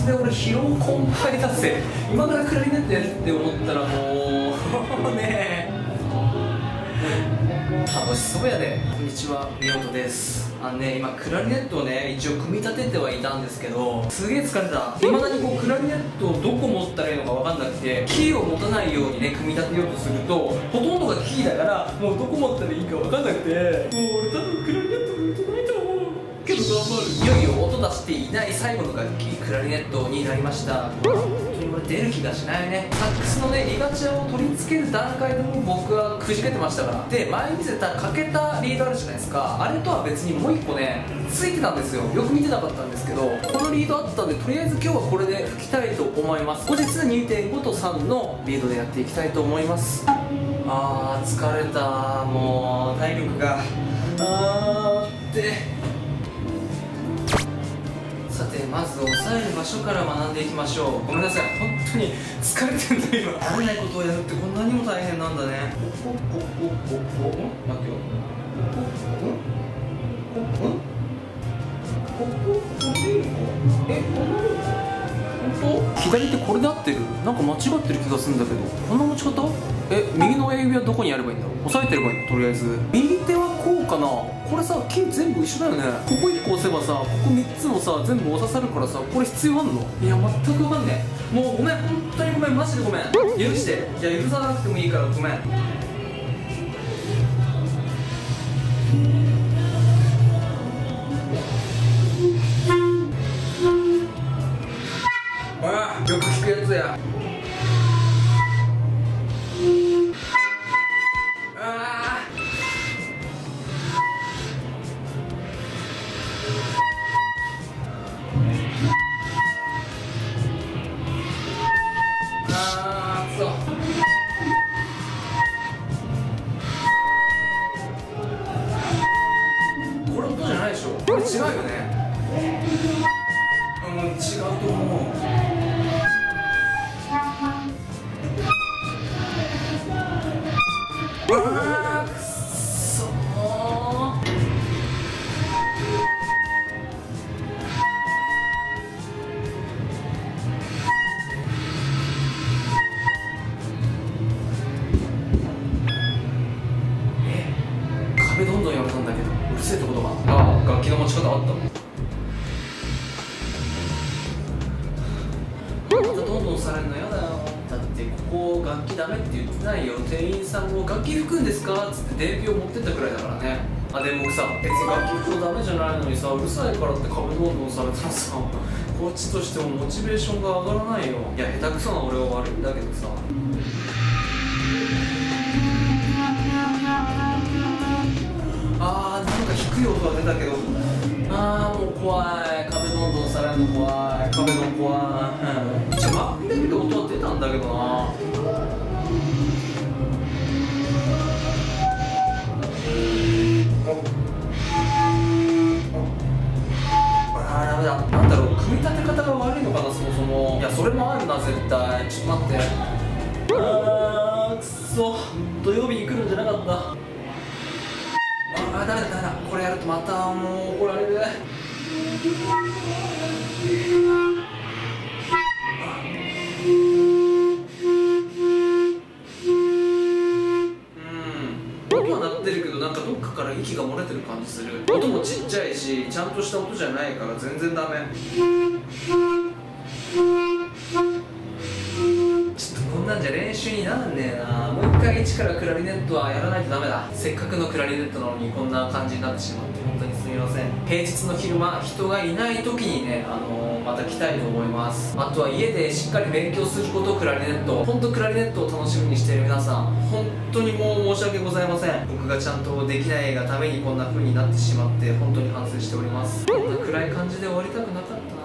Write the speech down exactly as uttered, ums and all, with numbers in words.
で俺疲労困憊だぜ。今からクラリネットやるって思ったらもうね楽しそうやで。こんにちは、みおとです。あのね、今クラリネットをね一応組み立ててはいたんですけど、すげえ疲れた。いまだにこうクラリネットをどこ持ったらいいのか分かんなくて、キーを持たないようにね組み立てようとするとほとんどがキーだからもうどこ持ったらいいか分かんなくて、もう俺多分クラリネット持ってないと思うけど頑張る。いよいよ音出していない最後の楽器クラリネットになりました。本当にこれ出る気がしないね。サックスのねリガチャを取り付ける段階でも僕はくじけてましたから。で、前見せた欠けたリードあるじゃないですか、あれとは別にもう一個ねついてたんですよ。よく見てなかったんですけど、このリードあったんでとりあえず今日はこれで吹きたいと思います。後日 にてんご とさんのリードでやっていきたいと思います。あー疲れた、もう体力があーってさて、まず押さえる場所から学んでいきましょう。ごめんなさい、本当に疲れてんだ今。慣れないことをやるってこんなにも大変なんだね。おおおおおお、待ってよ。おおおおこここれいいのか。え、こんなの本当？左手これで合ってる？なんか間違ってる気がするんだけど。こんな持ち方？え、右の親指はどこにやればいいんだろう。押さえてればいいの、とりあえず。右手はこうかな。これさ、キー全部一緒だよね。ここいっこ押せばさ、ここみっつもさ全部押ささるからさ、これ必要あんの？いや全く分かんねえ。もうごめん、本当にごめん、マジでごめん。許して。いや許さなくてもいいからごめん。ああ、よく聞くやつや。これ音じゃないでしょ。これ違うよね。うん、違うと思う。うわー、くっそー。え、壁どんどんやめたんだけどうるせえってことか。ああ、楽器の持ち方あったもん。またどんどんされるのやだよ。だってここ楽器ダメって言ってないよ。店員さんも楽器吹くんですかっつって伝票持ってったくらいだからね。あ、でもさ、別に楽器吹くのダメじゃないのにさ、うるさいからって壁どんどんされたらさ、こっちとしてもモチベーションが上がらないよ。いや下手くそな俺は悪いんだけどさ。あー、なんか低い音が出たけど、あーもう怖い。壁どんどんされるの怖い。壁ドン怖い。一応マッピングで音は出たんだけどな。あーダメだ。なんだろう、組み立て方が悪いのかな、そもそも。いやそれもあるな絶対。ちょっと待って。あーくっそ、土曜日に来るんじゃなかった。あーダメだダメだ。これやるとまたもう怒られる。音は鳴ってるけど、なんかどっかから息が漏れてる感じする。音もちっちゃいしちゃんとした音じゃないから全然ダメ。ちょっとこんなんじゃ練習になんねえな。もう一回一からクラリネットはやらないとダメだ。せっかくのクラリネットなのにこんな感じになってしまって本当にすみません。平日の昼間人がいない時にね、あのー、また来たいと思います。あとは家でしっかり勉強すること、クラリネット、本当クラリネットを楽しみにしている皆さん本当にもう申し訳ございません。僕がちゃんとできないがためにこんな風になってしまって本当に反省しております。こんな暗い感じで終わりたくなかった。